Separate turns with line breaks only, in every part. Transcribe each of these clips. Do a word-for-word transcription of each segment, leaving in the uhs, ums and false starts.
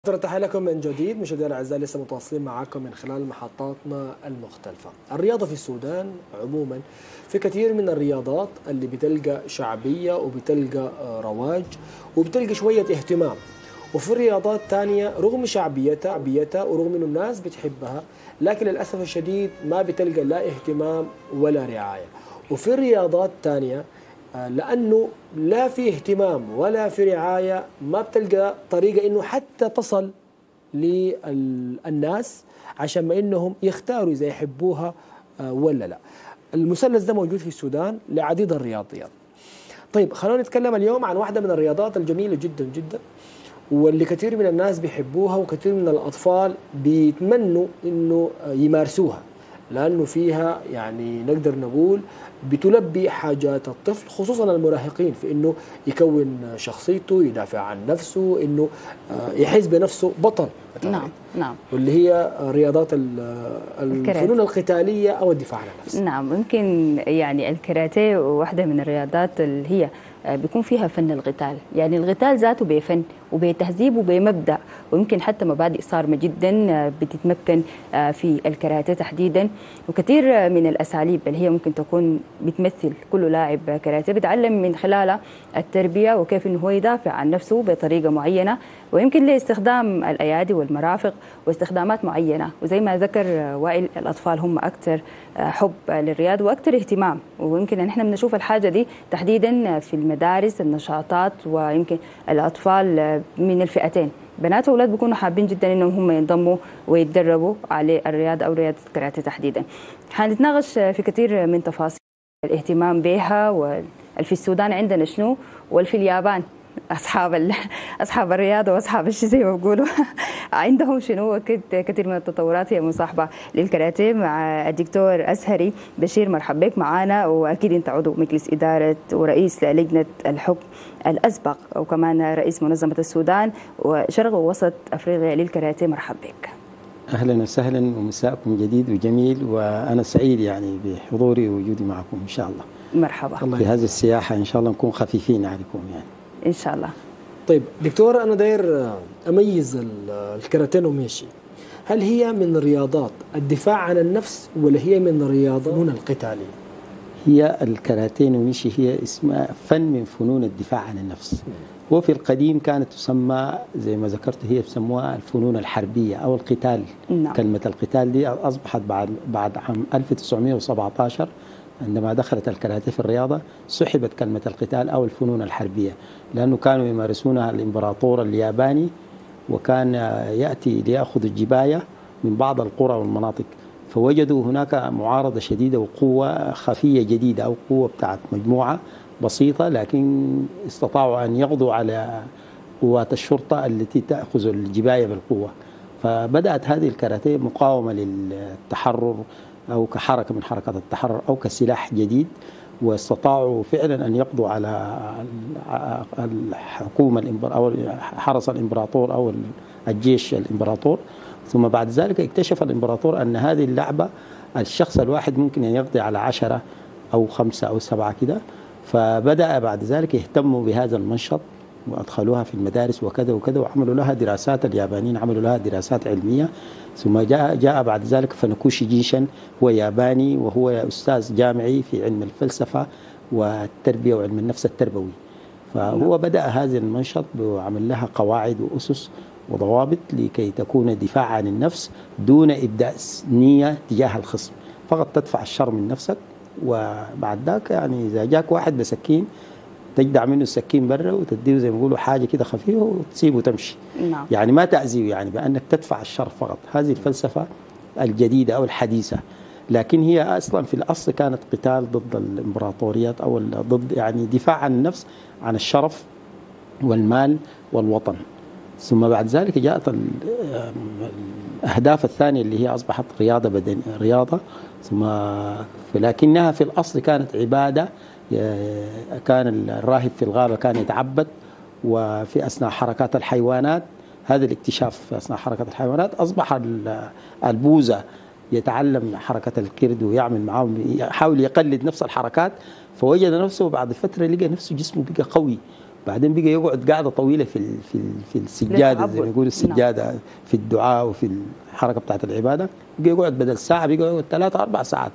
تحية لكم من جديد مشاهدينا الأعزاء، لسه متواصلين معكم من خلال محطاتنا المختلفة. الرياضة في السودان عموما في كثير من الرياضات اللي بتلقى شعبية وبتلقى رواج وبتلقى شوية اهتمام، وفي رياضات تانية رغم شعبيتها شعبيتها ورغم إنه الناس بتحبها لكن للأسف الشديد ما بتلقى لا اهتمام ولا رعاية. وفي رياضات تانية لأنه لا في اهتمام ولا في رعاية ما بتلقى طريقة إنه حتى تصل للناس عشان ما إنهم يختاروا إذا يحبوها ولا لا. المثلث ده موجود في السودان لعديد الرياضيات. طيب خلونا نتكلم اليوم عن واحدة من الرياضات الجميلة جدا جدا واللي كثير من الناس بيحبوها وكثير من الأطفال بيتمنوا إنه يمارسوها، لأنه فيها يعني نقدر نقول بتلبي حاجات الطفل خصوصا المراهقين في انه يكون شخصيته، يدافع عن نفسه، انه يحس بنفسه بطل.
نعم نعم
واللي هي رياضات الفنون القتاليه او الدفاع عن النفس.
نعم، يمكن يعني الكاراتيه واحده من الرياضات اللي هي بيكون فيها فن القتال، يعني القتال ذاته بفن وبتهذيب وبمبدأ، ويمكن حتى مبادئ صارمة جدا بتتمكن في الكاراتيه تحديدا. وكثير من الأساليب اللي هي ممكن تكون بتمثل كل لاعب كاراتيه بيتعلم من خلالها التربية وكيف انه هو يدافع عن نفسه بطريقة معينة، ويمكن لاستخدام الأيادي والمرافق واستخدامات معينة. وزي ما ذكر وائل، الأطفال هم أكثر حب للرياضة وأكثر اهتمام، ويمكن ان احنا بنشوف الحاجة دي تحديدا في المدارس النشاطات، ويمكن الأطفال من الفئتين بنات وأولاد بيكونوا حابين جدا انهم هم ينضموا ويتدربوا على الرياضة او رياضة الكاراتيه تحديدا. حنتناقش في كثير من تفاصيل الاهتمام بها، وفي السودان عندنا شنو، والفي اليابان اصحاب اصحاب الرياضه واصحاب الشيء زي ما بيقولوا عندهم شنو. اكيد كثير من التطورات هي مصاحبه للكاراتيه. مع الدكتور أزهري بشير، مرحبا بك معنا، واكيد انت عضو مجلس اداره ورئيس لجنه الحكم الاسبق وكمان رئيس منظمه السودان وشرق ووسط افريقيا للكاراتيه. مرحبا بك.
اهلا وسهلا ومساءكم جديد وجميل، وانا سعيد يعني بحضوري ووجودي معكم ان شاء الله.
مرحبا.
في هذه السياحه ان شاء الله نكون خفيفين عليكم يعني
ان شاء الله.
طيب دكتور، انا داير اميز الكاراتيه نوميشي، هل هي من رياضات الدفاع عن النفس ولا هي من رياضات الفنون القتاليه؟
هي الكاراتيه نوميشي هي اسمها فن من فنون الدفاع عن النفس. وفي القديم كانت تسمى زي ما ذكرت، هي بسموها الفنون الحربيه او القتال.
نعم.
كلمه القتال دي اصبحت بعد بعد عام ألف وتسعمئة وسبعة عشر عندما دخلت الكاراتيه في الرياضة سحبت كلمة القتال أو الفنون الحربية، لأنه كانوا يمارسونها الإمبراطور الياباني، وكان يأتي ليأخذ الجباية من بعض القرى والمناطق، فوجدوا هناك معارضة شديدة وقوة خفية جديدة أو قوة بتاعت مجموعة بسيطة، لكن استطاعوا أن يقضوا على قوات الشرطة التي تأخذ الجباية بالقوة. فبدأت هذه الكاراتيه مقاومة للتحرر أو كحركة من حركات التحرر أو كسلاح جديد، واستطاعوا فعلا أن يقضوا على الحكومة أو حرس الإمبراطور أو الجيش الإمبراطور. ثم بعد ذلك اكتشف الإمبراطور أن هذه اللعبة الشخص الواحد ممكن أن يقضي على عشرة أو خمسة أو سبعة كده، فبدأ بعد ذلك يهتموا بهذا المنشط وأدخلوها في المدارس وكذا وكذا، وعملوا لها دراسات، اليابانيين عملوا لها دراسات علمية. ثم جاء جاء بعد ذلك فنكوشي جيشن، هو ياباني وهو أستاذ جامعي في علم الفلسفة والتربية وعلم النفس التربوي، فهو بدأ هذا المنشط وعمل لها قواعد وأسس وضوابط لكي تكون دفاع عن النفس دون إبداء نية تجاه الخصم، فقط تدفع الشر من نفسك، وبعد ذاك يعني إذا جاك واحد بسكين تجدع منه السكين برا وتديه زي ما بيقولوا حاجه كده خفيفه وتسيبه وتمشي.
نعم.
يعني ما تأذيه، يعني بأنك تدفع الشر فقط. هذه الفلسفه الجديده او الحديثه، لكن هي اصلا في الاصل كانت قتال ضد الامبراطوريات او ضد يعني دفاع عن النفس، عن الشرف والمال والوطن. ثم بعد ذلك جاءت الاهداف الثانيه اللي هي اصبحت رياضه بدنيه رياضه، ثم لكنها في الاصل كانت عباده. كان الراهب في الغابة كان يتعبد، وفي أثناء حركات الحيوانات، هذا الاكتشاف في أثناء حركة الحيوانات أصبح البوذا يتعلم حركة الكرد ويعمل معهم، يحاول يقلد نفس الحركات، فوجد نفسه بعد فترة لقى نفسه جسمه بقى قوي بعدين بقى يقعد قاعده طويله في ال- في ال- في السجاده زي ما يقولوا السجاده في الدعاء وفي الحركه بتاعت العباده، بقى يقعد بدل ساعه بقى يقعد ثلاث اربع ساعات.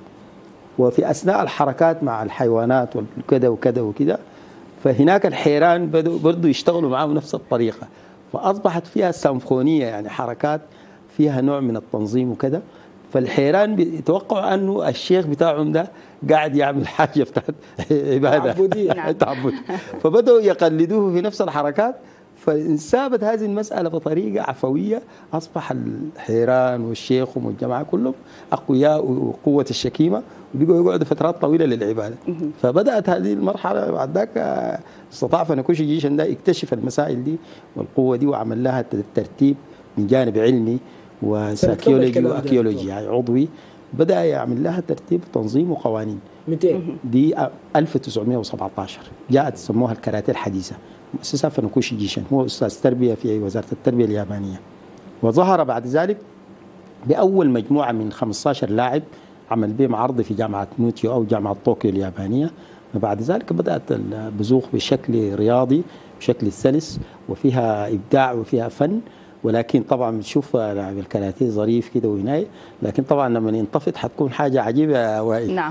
وفي اثناء الحركات مع الحيوانات وكذا وكذا وكذا، فهناك الحيران بدوا برضه يشتغلوا معاه بنفس الطريقه، فاصبحت فيها سيمفونيه يعني حركات فيها نوع من التنظيم وكذا. فالحيران بيتوقعوا انه الشيخ بتاعهم ده قاعد يعمل حاجه بتاعت عباده
تعبدية.
تعبد، فبداوا يقلدوه في نفس الحركات. فانسابت هذه المساله بطريقه عفويه، اصبح الحيران والشيخ والجماعه كلهم اقوياء وقوه الشكيمه، وبقوا يقعدوا فترات طويله للعباده. فبدات هذه المرحله بعد ذاك استطاع فنكوش جيشن ده يكتشف المسائل دي والقوه دي، وعمل لها ترتيب من جانب علمي وسايكولوجي واكيولوجي يعني عضوي، بدا يعمل لها ترتيب وتنظيم وقوانين.
مئتين
دي ألف وتسعمائة وسبعة عشر جاءت سموها الكاراتيه الحديثه، مؤسسها فنكوشي جيشن، هو استاذ تربيه في وزاره التربيه اليابانيه. وظهر بعد ذلك باول مجموعه من خمسة عشر لاعب عمل بهم عرض في جامعه نوتيو او جامعه طوكيو اليابانيه. وبعد ذلك بدات البزوغ بشكل رياضي بشكل سلس وفيها ابداع وفيها فن. ولكن طبعا بنشوف لاعب الكاراتيه ظريف كده وهناي، لكن طبعا لما ينطفت حتكون حاجه عجيبه يا وائل.
نعم.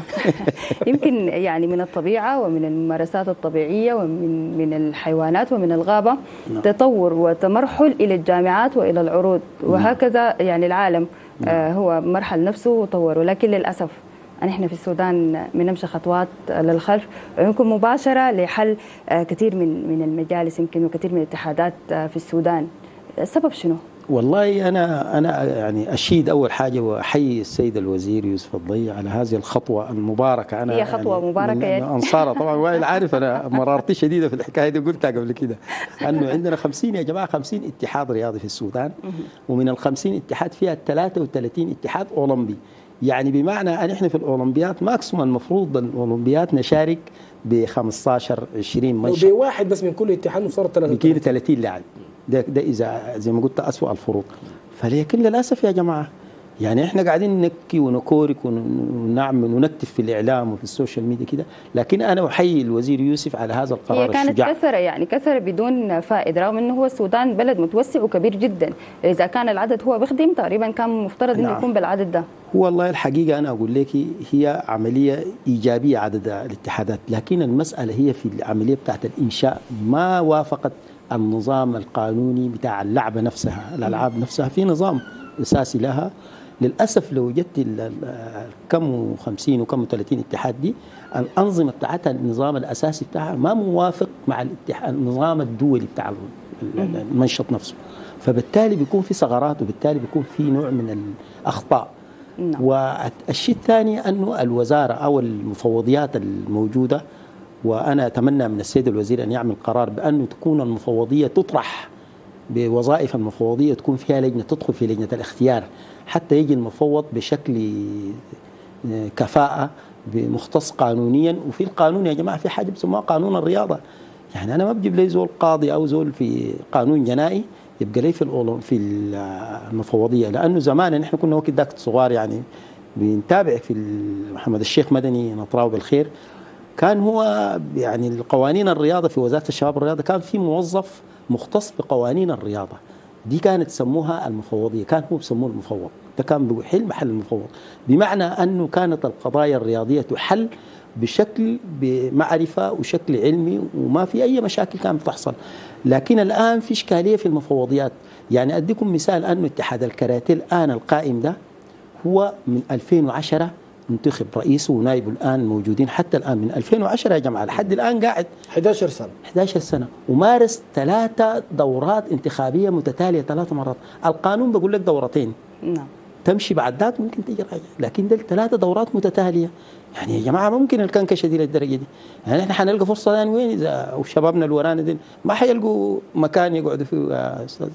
يمكن يعني من الطبيعه ومن الممارسات الطبيعيه ومن من الحيوانات ومن الغابه نعم. تطور وتمرحل الى الجامعات والى العروض، وهكذا يعني العالم نعم. آه هو مرحل نفسه وطور. ولكن للاسف نحن في السودان بنمشي خطوات للخلف، ويمكن مباشره لحل آه كثير من من المجالس يمكن وكثير من الاتحادات آه في السودان. السبب شنو؟
والله انا انا يعني اشيد اول حاجه واحيي السيد الوزير يوسف الضي على هذه الخطوه المباركه. انا
هي خطوه يعني مباركه يعني
انصارها طبعا. وائل عارف انا مرارتي شديده في الحكايه دي، قلتها قبل كده انه عندنا خمسين يا جماعه خمسين اتحاد رياضي في السودان، ومن ال خمسين اتحاد فيها ثلاثة وثلاثين اتحاد اولمبي. يعني بمعنى ان احنا في الاولمبيات ماكسيموم المفروض الاولمبيات نشارك ب خمسة عشر عشرين منشط،
وبواحد بس من كل اتحاد مفترض
ثلاثين ثلاثين لاعب. ده ده اذا زي ما قلت اسوء الفروض. فلكن للاسف يا جماعه يعني احنا قاعدين نبكي ونكورك ونعمل ونكتف في الاعلام وفي السوشيال ميديا كده، لكن انا احيي الوزير يوسف على هذا القرار
هي كانت
الشجاع.
كثره يعني كثره بدون فائده، رغم انه هو السودان بلد متوسع وكبير جدا. اذا كان العدد هو بيخدم تقريبا كان مفترض انه
نعم.
يكون بالعدد ده.
والله الحقيقه انا اقول لك هي عمليه ايجابيه عدد الاتحادات، لكن المساله هي في العمليه بتاعت الانشاء ما وافقت النظام القانوني بتاع اللعبه نفسها، الالعاب نفسها في نظام اساسي لها. للاسف لو جت كم خمسين وكم ثلاثين اتحاد دي، الانظمه بتاعتها النظام الاساسي بتاعها ما موافق مع الاتحاد النظام الدولي بتاع المنشط نفسه، فبالتالي بيكون في ثغرات وبالتالي بيكون في نوع من الاخطاء. نعم. والشيء الثاني انه الوزاره او المفوضيات الموجوده، وانا اتمنى من السيد الوزير ان يعمل قرار بانه تكون المفوضيه تطرح بوظائف المفوضيه تكون فيها لجنه تدخل في لجنه الاختيار، حتى يجي المفوض بشكل كفاءه مختص قانونيا. وفي القانون يا جماعه في حاجه بسموها قانون الرياضه، يعني انا ما بجيب لي زول قاضي او زول في قانون جنائي يبقى لي في في المفوضيه، لانه زمان نحن كنا وقت ذاك صغار يعني بنتابع في محمد الشيخ مدني نطراو بالخير، كان هو يعني القوانين الرياضه في وزاره الشباب والرياضه كان في موظف مختص بقوانين الرياضه دي كانت تسموها المفوضيه، كان هو بسموه المفوض، ده كان بيحل محل المفوض، بمعنى انه كانت القضايا الرياضيه تحل بشكل بمعرفه وشكل علمي وما في اي مشاكل كانت بتحصل. لكن الان في اشكاليه في المفوضيات. يعني اديكم مثال انه اتحاد الكاراتيه الان القائم ده هو من ألفين وعشرة انتخب رئيسه ونائبه الان موجودين حتى الان من ألفين وعشرة يا جماعه لحد الان قاعد
إحدى عشرة سنه
إحدى عشرة سنه ومارس ثلاثه دورات انتخابيه متتاليه ثلاث مرات. القانون بقول لك دورتين
نعم
تمشي بعد ذاك ممكن تجي راجع، لكن ده ثلاثه دورات متتاليه. يعني يا جماعه ممكن الكنكشه دي للدرجه دي؟ يعني احنا حنلقى فرصه ثانيه وين اذا وشبابنا اللي ورانا دي ما حيلقوا مكان يقعدوا فيه يا استاذ؟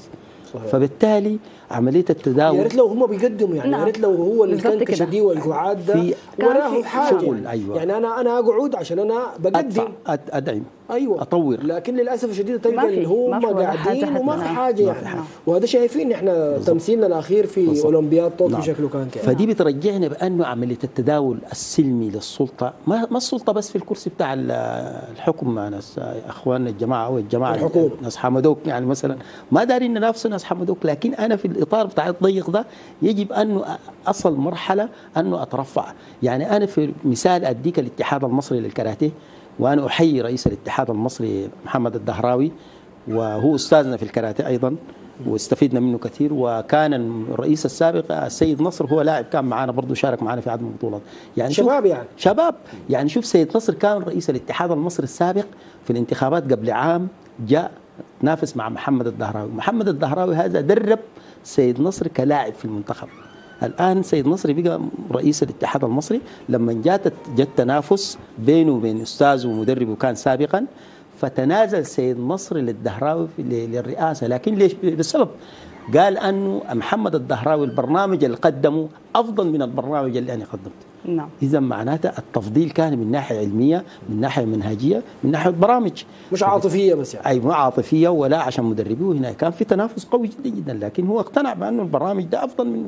صحيح.
فبالتالي عمليه التداول
يا ريت لو هم بيقدموا يعني
نعم.
يا ريت لو هو
بالضبط
الكنكشه
كده.
دي والقعاد ده
في
وراه حاجه
شغل،
يعني.
أيوة.
يعني انا انا اقعد عشان انا بقدم
ادفع أد- ادعم
ايوه
اطور.
لكن للاسف الشديد
ما
تلقى
في-
اللي هم
ما في ولا حاجة
قاعدين وما
حتى.
في
نعم.
حاجه
ما في
يعني
حاجة.
وهذا شايفين احنا تمثيلنا الاخير في
بالضبط.
اولمبياد طوكيو
نعم.
شكله كان كده.
فدي بترجعنا بانه عمليه التداول السلمي للسلطه ما ما السلطه بس في الكرسي بتاع ال- الحكم مع ناس اخواننا الجماعه او الجماعه
الحكومة.
ناس حمدوك يعني مثلا ما دارين ننافس ناس حمدوك، لكن انا في الاطار بتاع الضيق ده يجب انه اصل مرحله انه اترفع. يعني انا في مثال اديك الاتحاد المصري للكاراتيه، وانا احيي رئيس الاتحاد المصري محمد الدهراوي وهو استاذنا في الكاراتيه ايضا واستفدنا منه كثير، وكان الرئيس السابق السيد نصر هو لاعب كان معنا برضه شارك معنا في عدد من البطولات. يعني
شباب يعني
شباب يعني شوف سيد نصر كان رئيس الاتحاد المصري السابق في الانتخابات قبل عام، جاء نافس مع محمد الدهراوي. محمد الدهراوي هذا درب سيد نصر كلاعب في المنتخب. الآن سيد نصر بقى رئيس الاتحاد المصري. لما جات جت تنافس بينه وبين أستاذه ومدربه كان سابقا، فتنازل سيد نصر للدهراوي للرئاسة. لكن ليش؟ بسبب قال أنه محمد الدهراوي البرنامج اللي قدمه أفضل من البرنامج اللي أنا قدمته.
نعم.
إذا معناته التفضيل كان من ناحية علمية، من ناحية منهجية، من ناحية برامج،
مش عاطفيه بس يعني.
أي مو عاطفية ولا عشان مدربيه. هنا كان في تنافس قوي جدا جدا، لكن هو اقتنع بأنه البرامج ده أفضل منه.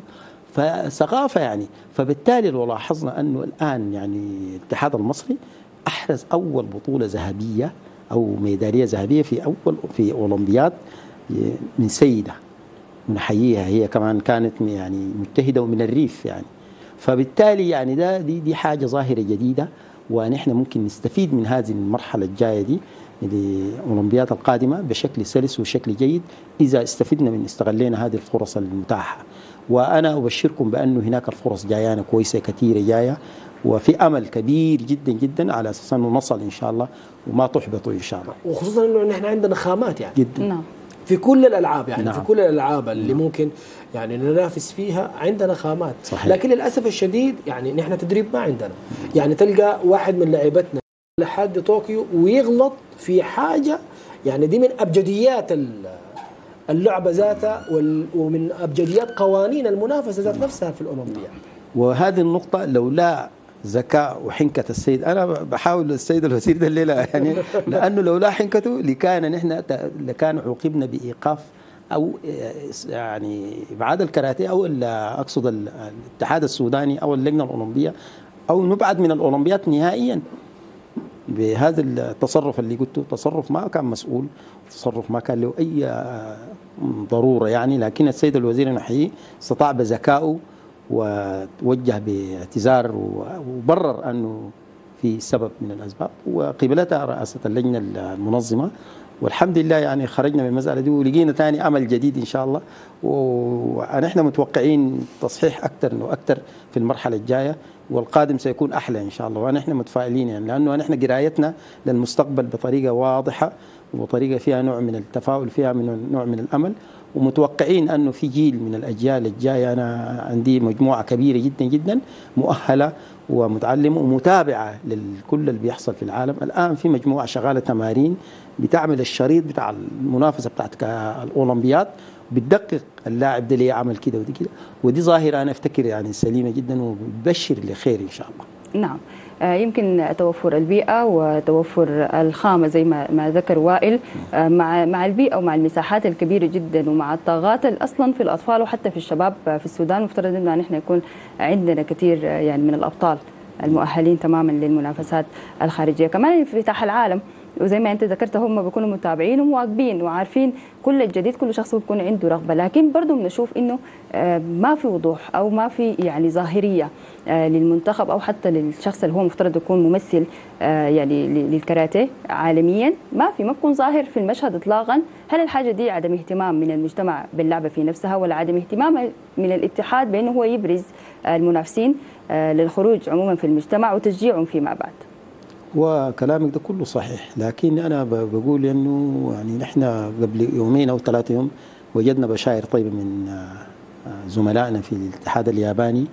فثقافة يعني. فبالتالي لو لاحظنا أنه الآن يعني الاتحاد المصري أحرز أول بطولة ذهبية أو ميدالية ذهبية في أول في أولمبياد من سيدة، ونحييها، هي كمان كانت يعني مجتهدة ومن الريف يعني. فبالتالي يعني ده دي دي حاجة ظاهرة جديدة، ونحن ممكن نستفيد من هذه المرحلة الجاية دي للأولمبياد القادمة بشكل سلس وشكل جيد إذا استفدنا من استغلينا هذه الفرص المتاحة. وأنا أبشركم بأنه هناك الفرص جايانا كويسة كثيرة جاية، وفي أمل كبير جدا جدا على أساس أنه نصل إن شاء الله وما تحبطوا إن شاء الله.
وخصوصا انه نحن عندنا خامات يعني
جدا.
نعم.
في كل الالعاب يعني
نعم.
في كل الالعاب اللي ممكن يعني ننافس فيها عندنا خامات.
صحيح.
لكن للاسف الشديد يعني نحن تدريب ما عندنا. يعني تلقى واحد من لعيبتنا لحد طوكيو ويغلط في حاجه يعني دي من ابجديات اللعبه ذاتها ومن ابجديات قوانين المنافسه ذات نفسها في الاولمبياد.
وهذه النقطة لولا ذكاء وحنكة السيد، أنا بحاول السيد الوزير ده الليلة يعني لأنه لولا حنكته لكان نحن لكان عوقبنا بإيقاف أو يعني إبعاد الكاراتيه أو أقصد الاتحاد السوداني أو اللجنة الأولمبية أو نبعد من الأولمبيات نهائيا بهذا التصرف اللي قلته. تصرف ما كان مسؤول، تصرف ما كان له أي ضرورة يعني. لكن السيد الوزير نحييه استطاع بذكائه وتوجه باعتذار وبرر أنه في سبب من الأسباب، وقبلتها رئاسة اللجنة المنظمة، والحمد لله يعني خرجنا من المسألة دي ولقينا ثاني أمل جديد إن شاء الله. ونحن متوقعين تصحيح أكثر وأكثر في المرحلة الجاية، والقادم سيكون أحلى إن شاء الله. ونحن متفائلين يعني لأنه نحن قرايتنا للمستقبل بطريقة واضحة وطريقة فيها نوع من التفاؤل، فيها من نوع من الأمل، ومتوقعين أنه في جيل من الأجيال الجاية. أنا عندي مجموعة كبيرة جدا جدا مؤهلة ومتعلمة ومتابعة لكل اللي بيحصل في العالم. الآن في مجموعة شغالة تمارين بتعمل الشريط بتاع المنافسة بتاعت الأولمبياد، بتدقق اللاعب ده ليه عمل كده ودي كده، ودي ظاهرة أنا أفتكر يعني سليمة جدا وبشر لخير إن شاء الله.
نعم. يمكن توفر البيئة وتوفر الخامة زي ما ما ذكر وائل، مع مع البيئة ومع المساحات الكبيرة جدا ومع الطاقات أصلا في الأطفال وحتى في الشباب في السودان، مفترض إنه نحن يكون عندنا كثير يعني من الأبطال المؤهلين تماما للمنافسات الخارجية. كمان انفتاح العالم، وزي ما انت ذكرت هم بيكونوا متابعين ومواكبين وعارفين كل الجديد، كل شخص بيكون عنده رغبه، لكن برضه بنشوف انه ما في وضوح او ما في يعني ظاهريه للمنتخب او حتى للشخص اللي هو مفترض يكون ممثل يعني للكاراتيه عالميا، ما في ما بيكون ظاهر في المشهد اطلاقا. هل الحاجه دي عدم اهتمام من المجتمع باللعبه في نفسها، ولا عدم اهتمام من الاتحاد بانه هو يبرز المنافسين للخروج عموما في المجتمع وتشجيعهم فيما بعد؟
وكلامك ده كله صحيح، لكن أنا بقول إنه يعني نحن قبل يومين أو ثلاثة يوم وجدنا بشائر طيبة من زملائنا في الاتحاد الياباني،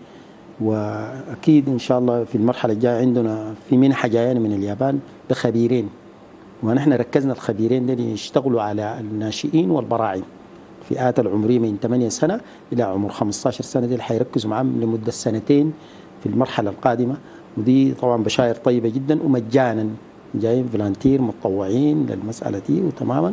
وأكيد إن شاء الله في المرحلة الجاية عندنا في منحة جاية من اليابان بخبيرين، ونحن ركزنا الخبيرين دي يشتغلوا على الناشئين والبراعم الفئات العمريه من ثمانية سنه الى عمر خمسة عشر سنه، دي اللي حيركزوا معاهم لمده سنتين في المرحله القادمه. ودي طبعا بشاير طيبه جدا ومجانا، جايين فلانتير متطوعين للمساله دي وتماما.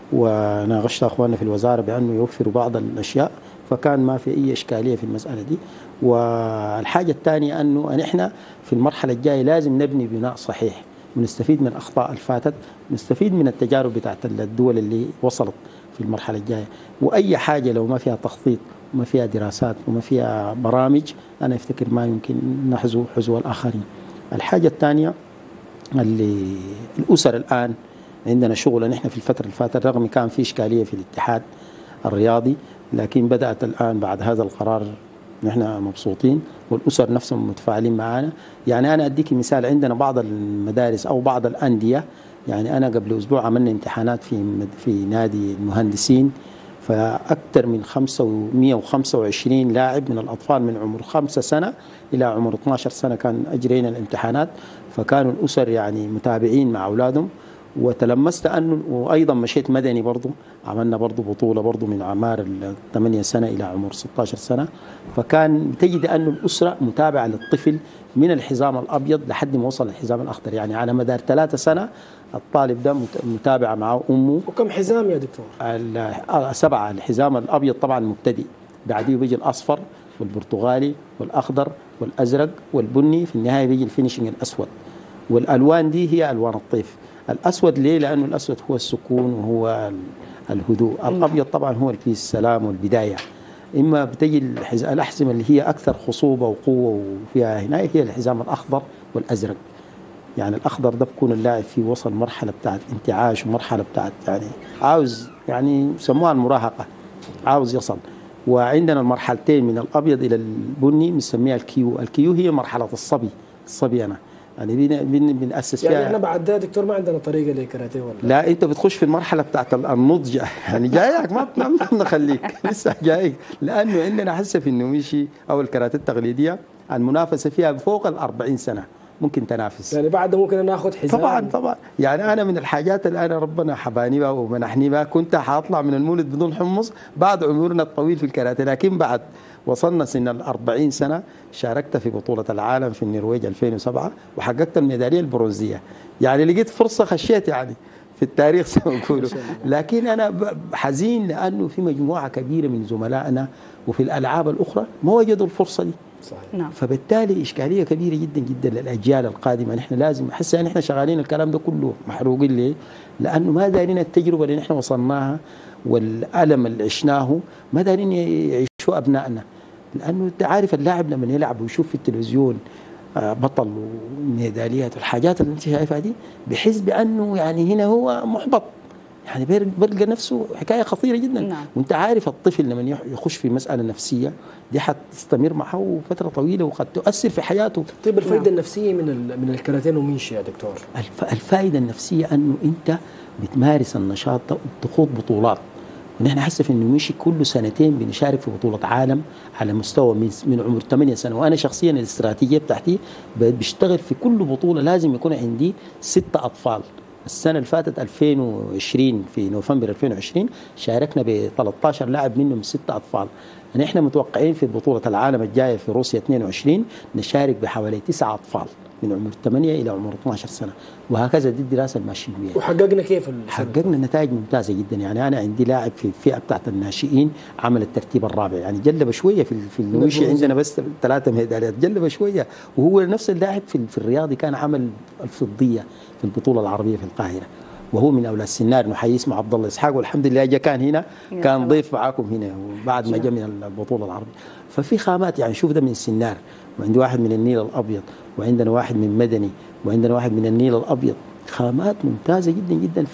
وناقشت اخواننا في الوزاره بانه يوفروا بعض الاشياء، فكان ما في اي اشكاليه في المساله دي. والحاجه الثانيه انه نحن في المرحله الجايه لازم نبني بناء صحيح ونستفيد من الاخطاء اللي فاتت، نستفيد من التجارب بتاعت الدول اللي وصلت في المرحله الجايه. واي حاجه لو ما فيها تخطيط وما فيها دراسات وما فيها برامج انا افتكر ما يمكن نحذو حذو الاخرين. الحاجه الثانيه اللي الاسر الان عندنا شغل، نحن في الفتره اللي فاتت رغم كان في اشكاليه في الاتحاد الرياضي، لكن بدات الان بعد هذا القرار نحن مبسوطين والاسر نفسهم متفاعلين معنا. يعني انا اديك مثال، عندنا بعض المدارس او بعض الانديه، يعني انا قبل اسبوع عملنا امتحانات في في نادي المهندسين، فاكثر من خمسمئة وخمسة وعشرين لاعب من الاطفال من عمر خمسة سنه الى عمر اثني عشر سنه كان اجرينا الامتحانات، فكانوا الاسر يعني متابعين مع اولادهم. وتلمست انه وايضا مشيت مدني برضه، عملنا برضه بطوله برضه من اعمار ثمانية سنه الى عمر ستة عشر سنه، فكان تجد انه الاسره متابعه للطفل من الحزام الابيض لحد ما وصل الحزام الاخضر، يعني على مدار ثلاثة سنه الطالب ده متابعه معه امه.
وكم حزام يا دكتور؟
سبعه. الحزام الابيض طبعا مبتدئ، بعديه بيجي الاصفر والبرتغالي والاخضر والازرق والبني، في النهايه بيجي الفينيشنج الاسود. والالوان دي هي الوان الطيف. الأسود ليه؟ لأنه الأسود هو السكون وهو الهدوء. الأبيض طبعا هو السلام والبداية. إما بتجي الأحزمة اللي هي أكثر خصوبة وقوة وفيها هنا هي الحزام الأخضر والأزرق. يعني الأخضر ده بكون اللاعب فيه وصل مرحلة بتاعت انتعاش ومرحلة بتاعت يعني عاوز يعني يسموها المراهقة، عاوز يصل. وعندنا المرحلتين من الأبيض إلى البني بنسميها الكيو. الكيو هي مرحلة الصبي. الصبي أنا يعني بن بنأسس فيها.
يعني احنا بعد ده دكتور ما عندنا طريقه للكاراتيه ولا؟
لا انت بتخش في المرحله بتاعت النضج، يعني جايك ما بنخليك لسه جايك، لانه عندنا حسه في النوميشي او الكاراتيه التقليديه المنافسه فيها فوق ال أربعين سنه ممكن تنافس.
يعني بعد ممكن ناخذ حزام.
طبعا طبعا. يعني انا من الحاجات اللي انا ربنا حباني بها ومنحني بها كنت حاطلع من المولد بدون حمص بعد عمرنا الطويل في الكاراتيه، لكن بعد وصلنا سن الأربعين سنة شاركت في بطولة العالم في النرويج ألفين وسبعة وحققت الميدالية البرونزية. يعني لقيت فرصة خشيت يعني في التاريخ زي ما بيقولوا. لكن أنا حزين لأنه في مجموعة كبيرة من زملائنا وفي الألعاب الأخرى ما وجدوا الفرصة دي.
صحيح.
فبالتالي إشكالية كبيرة جدا جدا للأجيال القادمة. نحن لازم أحس أن احنا شغالين الكلام ده كله محروقين ليه؟ لأنه ما دارين التجربة اللي نحن وصلناها والألم اللي عشناه ما دارين يعيشوا أبنائنا. لأنه أنت عارف اللاعب لما يلعب ويشوف في التلفزيون بطل وميداليات والحاجات اللي أنت شايفها دي بحس بأنه يعني هنا هو محبط، يعني بلقى نفسه حكاية خطيرة جدا.
نعم.
وأنت عارف الطفل لما يخش في مسألة نفسية دي حتستمر معه فترة طويلة وقد تؤثر في حياته.
طيب الفائدة نعم. النفسية من من الكاراتيه نوميشي يا دكتور؟
الفائدة النفسية أنه أنت بتمارس النشاط وتخوض بطولات. ونحن حسه في النوميشي كل سنتين بنشارك في بطولة عالم على مستوى من من عمر ثمانية سنة، وأنا شخصيا الاستراتيجية بتاعتي بشتغل في كل بطولة لازم يكون عندي ستة أطفال. السنة اللي فاتت ألفين وعشرين في نوفمبر ألفين وعشرين شاركنا ب ثلاثة عشر لاعب منهم ستة أطفال. نحن متوقعين في بطولة العالم الجاية في روسيا اثنين وعشرين نشارك بحوالي تسعة أطفال من عمر ثمانية إلى عمر اثني عشر سنة، وهكذا دي الدراسة الماشيين بها.
وحققنا كيف؟
حققنا نتائج ممتازة جدا. يعني أنا عندي لاعب في الفئة بتاعت الناشئين عمل الترتيب الرابع، يعني جلب شوية في في النوميشي عندنا بس ثلاثة ميداليات، جلب شوية. وهو نفس اللاعب في في الرياضي كان عمل الفضية في البطولة العربية في القاهرة، وهو من أولاد السنار. نحيي اسمه عبد الله إسحاق، والحمد لله جا كان هنا كان ضيف معاكم هنا وبعد ما جاء من البطولة العربية. ففي خامات يعني شوف ده من السنار، وعندي واحد من النيل الأبيض، وعندنا واحد من مدني، وعندنا واحد من النيل الأبيض. خامات ممتازة جدا جدا.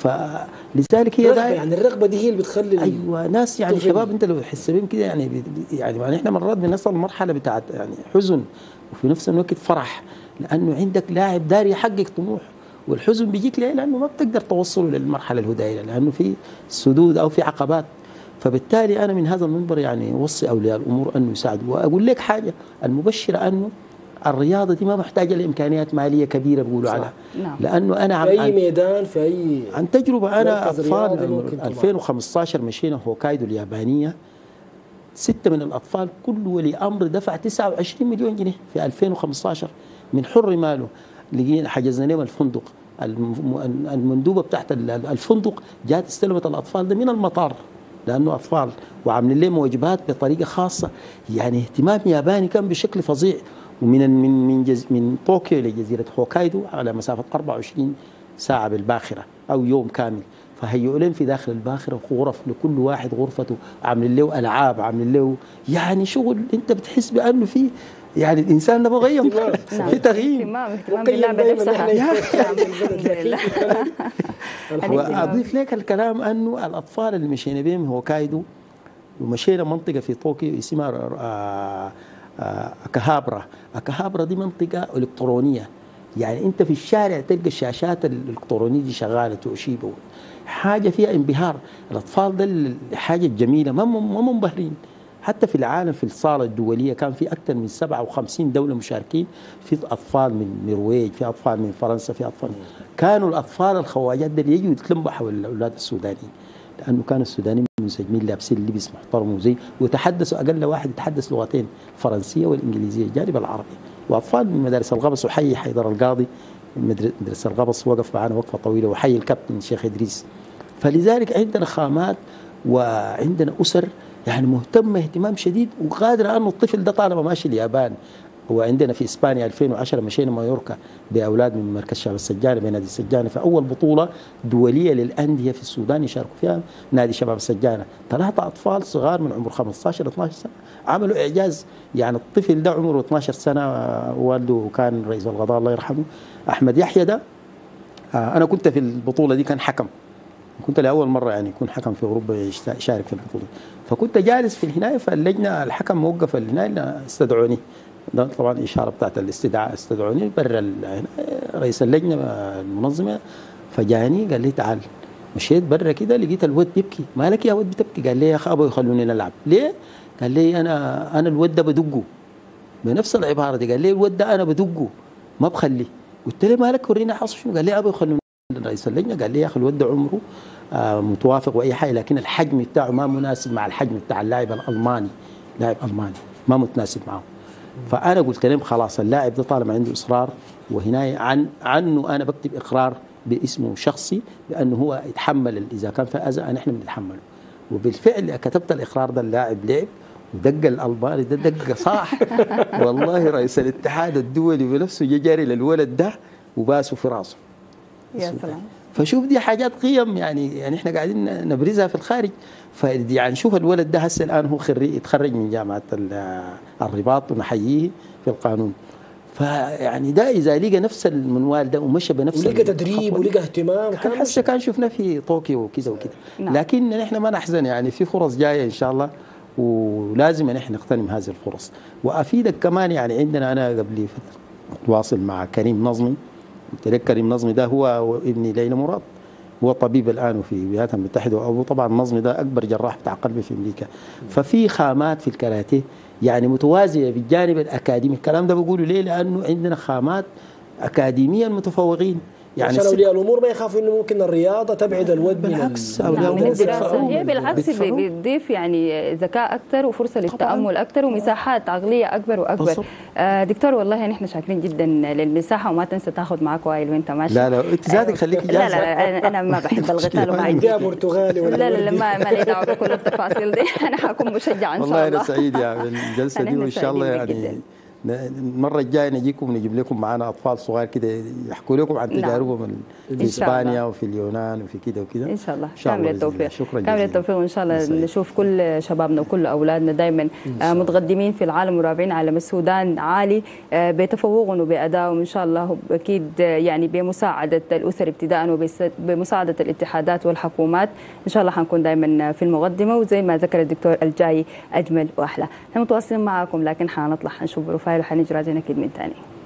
فلذلك هي
يعني الرغبة دي هي اللي بتخلي
أيوة ناس يعني شباب أنت لو حس بهم كده يعني يعني إحنا مرات بنصل مرحلة بتاعت يعني حزن وفي نفس الوقت فرح، لأنه عندك لاعب داري يحقق طموح، والحزن بيجيك ليه؟ لأنه ما بتقدر توصله للمرحلة الهداية لأنه في سدود أو في عقبات. فبالتالي أنا من هذا المنبر يعني أوصي أولياء الأمور أنه يساعدوا. وأقول لك حاجة المبشرة أنه الرياضه دي ما محتاجه لامكانيات ماليه كبيره بيقولوا عليها.
نعم.
لانه انا
في اي ميدان في اي
عن تجربه انا
مركز رياضي
اطفال
ممكن
ألفين وخمسطعش مشينا هوكايدو اليابانيه، ستة من الأطفال كل ولي أمر دفع تسعة وعشرين مليون جنيه في ألفين وخمسطعش من حر ماله. لقينا حجزنا لهم الفندق، الم- المندوبة بتاعت الفندق جات استلمت الأطفال ده من المطار لأنه أطفال، وعاملين لهم وجبات بطريقة خاصة. يعني اهتمام ياباني كان بشكل فظيع. ومن من من جز من طوكيو لجزيرة هوكايدو على مسافة أربعة وعشرين ساعة بالباخرة أو يوم كامل. فهيئوا لهم في داخل الباخرة غرف، لكل واحد غرفته، عاملين له ألعاب، عاملين له يعني شغل أنت بتحس بأنه في يعني الإنسان ده مغيم في تغيير.
اهتمام اهتمام باللعبة نفسها.
وأضيف لك الكلام أنه الأطفال اللي مشينا بهم هوكايدو ومشينا منطقة في طوكيو اسمها آه آه أكاهابرا. أكاهابرا دي منطقة إلكترونية، يعني أنت في الشارع تلقى الشاشات الإلكترونية دي شغالة توشيبا، حاجة فيها انبهار. الأطفال ده حاجة جميلة، ما ما منبهرين. حتى في العالم في الصالة الدولية كان في أكثر من سبعة وخمسين دولة مشاركين، في أطفال من النرويج، في أطفال من فرنسا، في أطفال كانوا الأطفال الخواجات ده يجوا يتلموا حول الأولاد السودانيين، لأنه كانوا السودانيين منسجمين لابسين لبس محترم وزي، وتحدثوا أقل واحد يتحدث لغتين، الفرنسية والإنجليزية جانب العربي. وأطفال من مدارس الغبص، وحي حيدر القاضي مدرسة الغبص وقف معنا وقفة طويلة، وحي الكابتن شيخ إدريس. فلذلك عندنا خامات وعندنا أسر يعني مهتمة اهتمام شديد وقادرة أنه الطفل ده طالما ماشي اليابان. وعندنا في إسبانيا ألفين وعشرة مشينا مايوركا بأولاد من مركز شباب السجانة بنادي السجانة في أول بطولة دولية للأندية في السودان يشاركوا فيها نادي شباب السجانة. ثلاثة أطفال صغار من عمر خمسطعش إلى اثناشر سنة عملوا إعجاز. يعني الطفل ده عمره اثناشر سنة، والده كان رئيس القضاء الله يرحمه أحمد يحيى ده. أنا كنت في البطولة دي كان حكم، كنت لأول مرة يعني يكون حكم في أوروبا يشارك في البطولة. فكنت جالس في الهناية، فاللجنة الحكم موقف الهناية استدعوني، ده طبعا إشارة بتاعت الاستدعاء، استدعوني برا رئيس اللجنة المنظمة. فجاني قال لي تعال. مشيت برا كده لقيت الود بيبكي. مالك يا ود بتبكي؟ قال لي يا أخي أبغوا يخلوني نلعب. ليه؟ قال لي أنا أنا الود ده بدقه بنفس العبارة دي. قال لي الود ده أنا بدقه ما بخليه. قلت له مالك ورينا حصل شنو؟ قال لي أبغوا يخلوني. رئيس اللجنة قال لي يا أخي الود عمره آه متوافق وأي حاجة، لكن الحجم بتاعه ما مناسب مع الحجم بتاع اللاعب الألماني، لاعب ألماني ما متناسب معه. فأنا قلت لهم خلاص اللاعب ده طالما عنده إصرار، وهنا عن عنه أنا بكتب إقرار باسمه شخصي بأنه هو يتحمل إذا كان في أذى نحن بنتحمله. وبالفعل كتبت الإقرار ده، اللاعب لعب ودق الألباني ده دق صح. والله رئيس الاتحاد الدولي بنفسه جاري للولد ده وباسه في راسه.
يا سلام.
فشوف دي حاجات قيم يعني يعني احنا قاعدين نبرزها في الخارج. فيعني شوف الولد ده هسه الان هو خريج يتخرج من جامعه الرباط ونحييه في القانون. فيعني ده اذا لقى نفس المنوال ده ومشى بنفس
ولقى تدريب ولقى اهتمام
كان هسه كان شفناه في طوكيو وكذا وكذا. نعم. لكن نحن ما نحزن، يعني في فرص جايه ان شاء الله ولازم نحن نغتنم هذه الفرص. وافيدك كمان يعني عندنا انا قبل فتره تواصل مع كريم نظمي. قلت لك كريم نظمي ده هو ابني ليلى مراد، هو طبيب الان في الولايات المتحده، وابوه طبعا نظمي ده اكبر جراح بتاع قلب في امريكا. ففي خامات في الكاراتيه يعني متوازيه بالجانب الاكاديمي. الكلام ده بقوله ليه؟ لانه عندنا خامات اكاديميا متفوقين. يعني
عشان اولياء الامور ما يخافوا انه ممكن الرياضه تبعد الود
بالعكس
من الدراسه. هي بالعكس بتضيف يعني ذكاء اكثر وفرصه للتامل اكثر ومساحات عقليه اكبر واكبر. آه دكتور والله نحن شاكرين جدا للمساحه، وما تنسى تاخذ معك وائل وانت ماشي.
لا لا انت ذاتك خليكي جاهزه.
لا لا انا ما بحب القتال وما عندي
برتغالي ولا
لا لا ما ما لي دعوه بكل التفاصيل دي. انا حكون مشجعه ان شاء الله.
والله انا سعيد يعني بالجلسه دي، وان شاء الله يعني المرة الجاية نجيكم ونجيب لكم معنا أطفال صغار كده يحكوا لكم عن تجاربهم في إسبانيا وفي اليونان وفي كده وكده.
إن شاء الله. كامل التوفيق.
شكرا
كامل التوفيق، وإن شاء الله نشوف كل شبابنا وكل أولادنا دائما متقدمين في العالم ورافعين علم السودان عالي بتفوقهم وبأدائهم إن شاء الله. أكيد يعني بمساعدة الأسر ابتداء وبمساعدة الاتحادات والحكومات إن شاء الله حنكون دائما في المقدمة. وزي ما ذكر الدكتور الجاي أجمل وأحلى. نحن متواصلين معكم، لكن حنطلع حنشوف بروفايل وحنجي راجعين أكيد من ثاني.